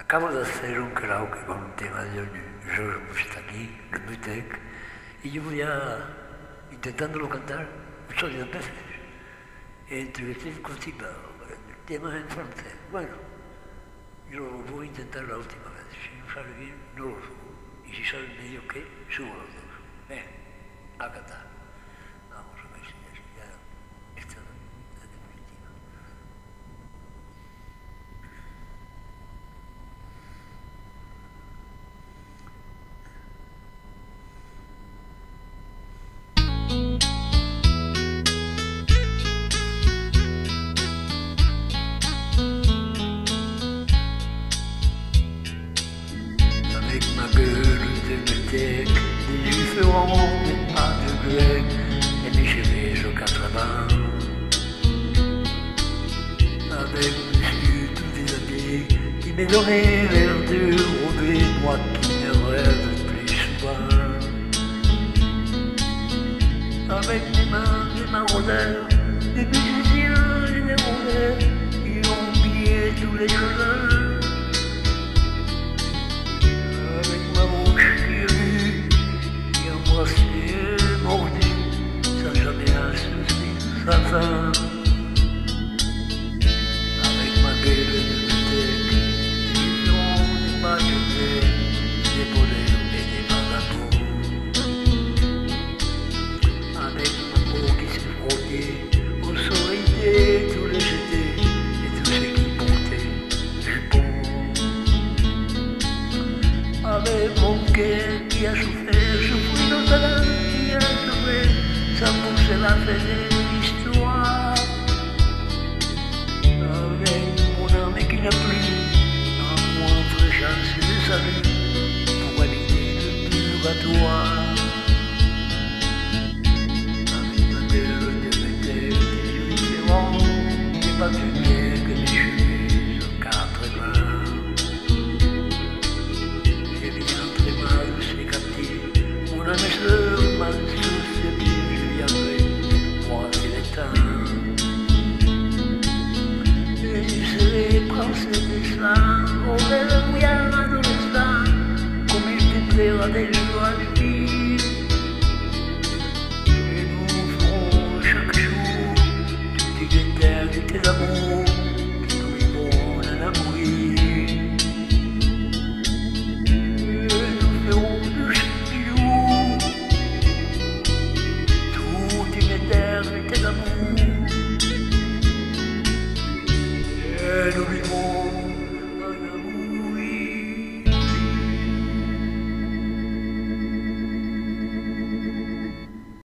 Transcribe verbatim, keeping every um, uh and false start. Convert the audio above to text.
Acabo de hacer un karaoke con un tema de George Moustaki, de Mutek, y yo voy a, intentándolo cantar muchas veces, entre cinco y cinco, temas en francés. Bueno, yo voy a intentar la última vez. Si no sale bien, no lo subo. Y si sale medio que, subo los dos. Ven, a cantar. Vamos a ver si ya esta es la definitiva. Avec ma gueule de métèque, des yeux ferrants, des pas de grec, et mes cheveux au quatre-vingts. Avec monsieur tout déshabillé, qui m'est donné l'air de rôder, moi qui ne rêve plus souvent. Avec mes mains, des maraudeurs, des musiciens et des rondeurs, qui ont oublié tous les chemins. C'est mordu, sans jamais un souci, sans fin. Avec ma gueule de métèque, ils ont des pas de grec, des volets et des vagabonds. Avec ma peau qui se frottait, au soleil de tous les jetés, et tous ceux qui portaient jupons. Avec mon cœur qui a souffert, je fouille dans ta langue qui a chauffé, ça poussait la fête.